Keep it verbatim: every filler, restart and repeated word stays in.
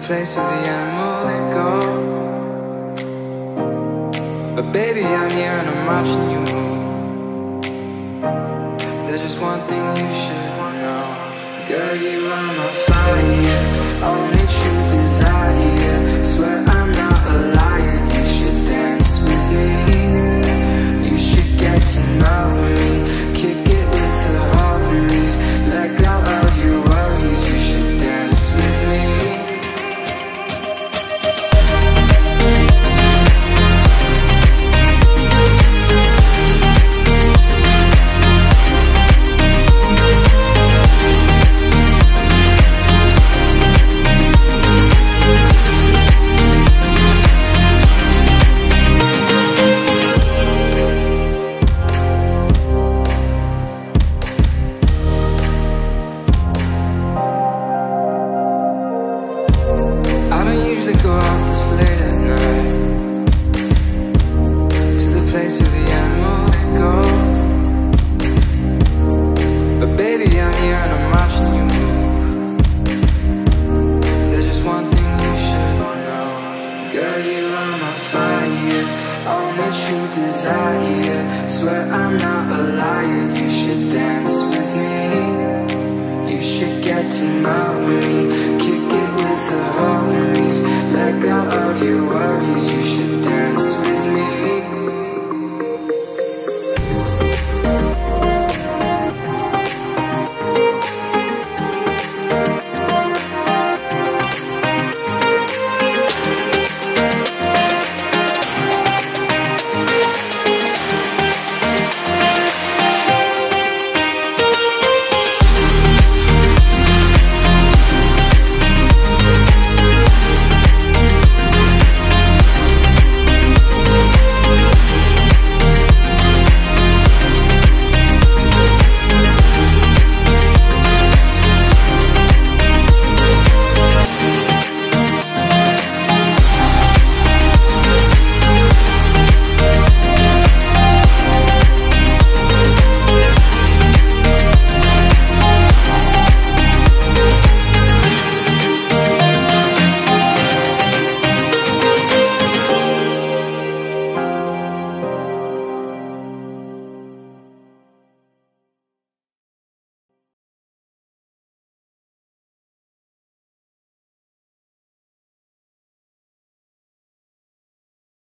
place where the animals go. But baby, I'm here and I'm watching you move. There's just one thing you should know. Girl, you are my fire, only true desire. Swear I'm not a liar, you should dance with me. You should get to know me, kick it with the homies. Let go of your worries, you should dance with me. Go out this late at night to the place where the animals go. But baby, I'm here and I'm watching you move. There's just one thing you should know. Girl, you are my fire, only true desire. Swear I'm not a liar, you should dance with me. You should get to know me, kick it with the homies. Let go of your worries, you